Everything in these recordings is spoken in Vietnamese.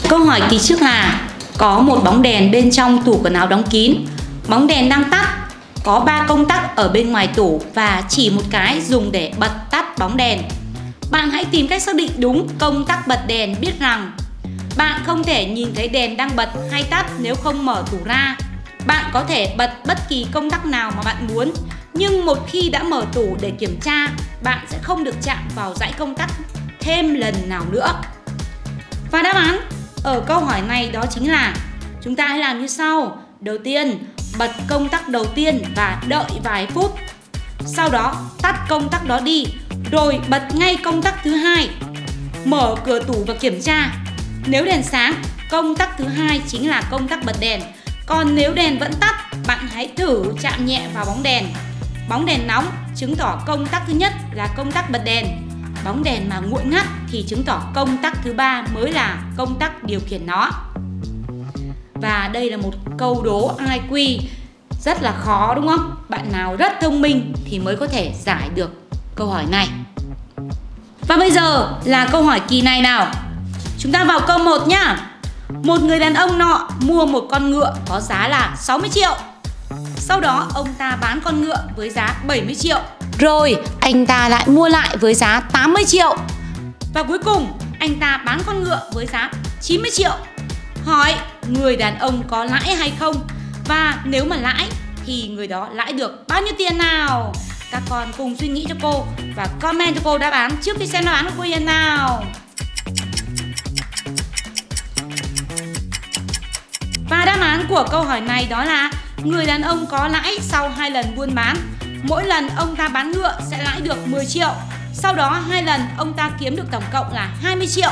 Câu hỏi kỳ trước là có một bóng đèn bên trong tủ quần áo đóng kín. Bóng đèn đang tắt, có 3 công tắc ở bên ngoài tủ và chỉ một cái dùng để bật tắt bóng đèn. Bạn hãy tìm cách xác định đúng công tắc bật đèn, biết rằng bạn không thể nhìn thấy đèn đang bật hay tắt nếu không mở tủ ra. Bạn có thể bật bất kỳ công tắc nào mà bạn muốn, nhưng một khi đã mở tủ để kiểm tra, bạn sẽ không được chạm vào dãy công tắc thêm lần nào nữa. Và đáp án ở câu hỏi này đó chính là chúng ta hãy làm như sau. Đầu tiên, bật công tắc đầu tiên và đợi vài phút. Sau đó tắt công tắc đó đi, rồi bật ngay công tắc thứ hai. Mở cửa tủ và kiểm tra. Nếu đèn sáng, công tắc thứ hai chính là công tắc bật đèn. Còn nếu đèn vẫn tắt, bạn hãy thử chạm nhẹ vào bóng đèn. Bóng đèn nóng chứng tỏ công tắc thứ nhất là công tắc bật đèn. Bóng đèn mà nguội ngắt thì chứng tỏ công tắc thứ ba mới là công tắc điều khiển nó. Và đây là một câu đố IQ rất là khó, đúng không? Bạn nào rất thông minh thì mới có thể giải được câu hỏi này. Và bây giờ là câu hỏi kỳ này nào. Chúng ta vào câu 1 nhá. Một người đàn ông nọ mua một con ngựa có giá là 60 triệu. Sau đó ông ta bán con ngựa với giá 70 triệu. Rồi anh ta lại mua lại với giá 80 triệu. Và cuối cùng anh ta bán con ngựa với giá 90 triệu. Hỏi người đàn ông có lãi hay không? Và nếu mà lãi thì người đó lãi được bao nhiêu tiền nào? Các con cùng suy nghĩ cho cô và comment cho cô đáp án trước khi xem đáp án của cô Hiền nào. Và đáp án của câu hỏi này đó là người đàn ông có lãi sau 2 lần buôn bán. Mỗi lần ông ta bán ngựa sẽ lãi được 10 triệu. Sau đó 2 lần ông ta kiếm được tổng cộng là 20 triệu.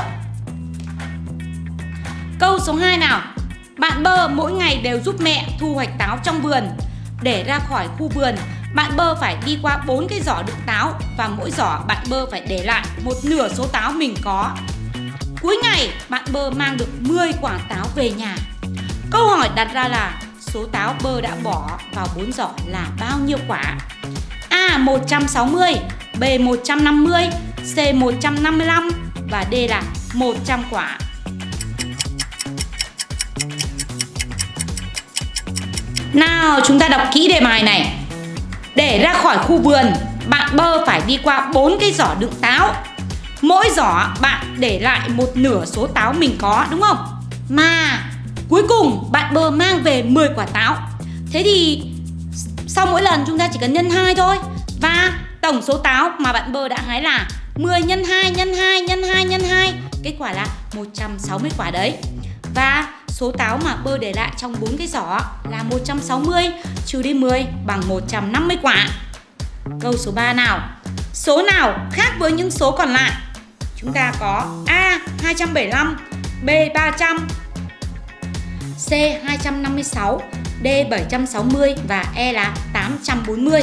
Câu số 2 nào. Bạn Bơ mỗi ngày đều giúp mẹ thu hoạch táo trong vườn. Để ra khỏi khu vườn, bạn Bơ phải đi qua 4 cái giỏ đựng táo và mỗi giỏ bạn Bơ phải để lại một nửa số táo mình có. Cuối ngày, bạn Bơ mang được 10 quả táo về nhà. Câu hỏi đặt ra là số táo Bơ đã bỏ vào 4 giỏ là bao nhiêu quả? A 160, B 150, C 155 và D là 100 quả. Nào chúng ta đọc kỹ đề bài này. Để ra khỏi khu vườn, bạn Bơ phải đi qua 4 cái giỏ đựng táo. Mỗi giỏ bạn để lại một nửa số táo mình có, đúng không? Mà cuối cùng bạn Bơ mang về 10 quả táo. Thế thì sau mỗi lần chúng ta chỉ cần nhân 2 thôi. Và tổng số táo mà bạn Bơ đã hái là 10 nhân 2 nhân 2 nhân 2 nhân 2. Kết quả là 160 quả đấy. Và số táo mà Bơ để lại trong 4 cái giỏ là 160 trừ đi 10 bằng 150 quả. Câu số 3 nào. Số nào khác với những số còn lại? Chúng ta có A 275, B 300, C 256, D 760 và E là 840.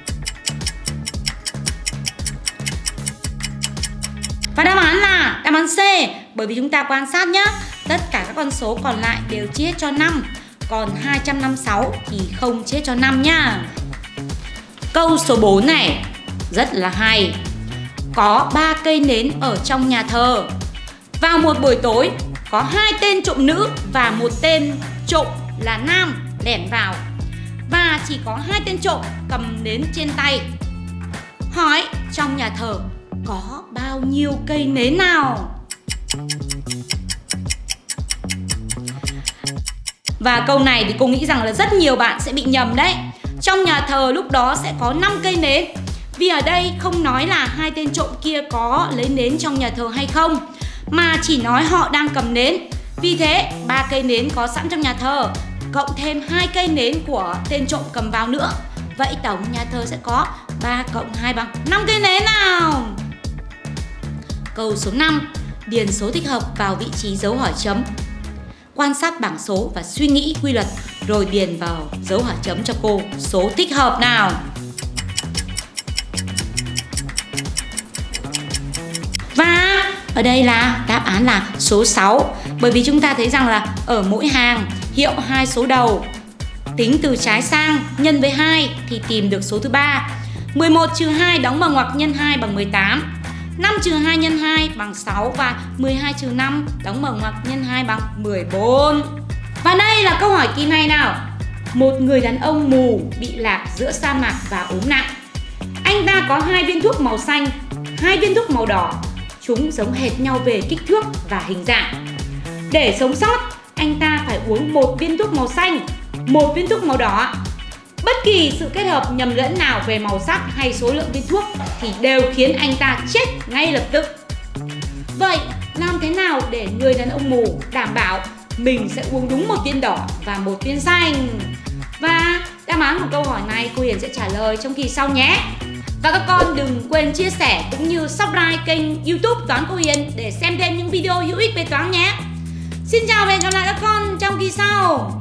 Và đáp án là đáp án C. Bởi vì chúng ta quan sát nhé, tất cả các con số còn lại đều chia cho 5. Còn 256 thì không chia cho 5 nhá. Câu số 4 này rất là hay. Có 3 cây nến ở trong nhà thờ. Vào một buổi tối, có 2 tên trộm nữ và một tên trộm là nam lẻn vào. Và chỉ có 2 tên trộm cầm nến trên tay. Hỏi trong nhà thờ có bao nhiêu cây nến nào? Và câu này thì cô nghĩ rằng là rất nhiều bạn sẽ bị nhầm đấy. Trong nhà thờ lúc đó sẽ có 5 cây nến. Vì ở đây không nói là 2 tên trộm kia có lấy nến trong nhà thờ hay không, mà chỉ nói họ đang cầm nến. Vì thế 3 cây nến có sẵn trong nhà thờ cộng thêm 2 cây nến của tên trộm cầm vào nữa. Vậy tổng nhà thờ sẽ có 3 cộng 2 bằng 5 cây nến nào. Câu số 5. Điền số thích hợp vào vị trí dấu hỏi chấm. Quan sát bảng số và suy nghĩ quy luật rồi điền vào dấu hỏi chấm cho cô số thích hợp nào. Và ở đây là đáp án là số 6. Bởi vì chúng ta thấy rằng là ở mỗi hàng hiệu 2 số đầu, tính từ trái sang nhân với 2 thì tìm được số thứ 3. 11 trừ 2 đóng bằng ngoặc nhân 2 bằng 18. 5 trừ 2 nhân 2 bằng 6 và 12 trừ 5 đóng mở ngoặc nhân 2 bằng 14. Và đây là câu hỏi kỳ này nào. Một người đàn ông mù bị lạc giữa sa mạc và ốm nặng. Anh ta có 2 viên thuốc màu xanh, 2 viên thuốc màu đỏ. Chúng giống hệt nhau về kích thước và hình dạng. Để sống sót, anh ta phải uống 1 viên thuốc màu xanh, 1 viên thuốc màu đỏ. Bất kỳ sự kết hợp nhầm lẫn nào về màu sắc hay số lượng viên thuốc thì đều khiến anh ta chết ngay lập tức. Vậy làm thế nào để người đàn ông mù đảm bảo mình sẽ uống đúng 1 viên đỏ và 1 viên xanh? Và đáp án của câu hỏi này cô Hiền sẽ trả lời trong kỳ sau nhé. Và các con đừng quên chia sẻ cũng như subscribe kênh YouTube Toán Cô Hiền để xem thêm những video hữu ích về toán nhé. Xin chào và hẹn gặp lại các con trong kỳ sau.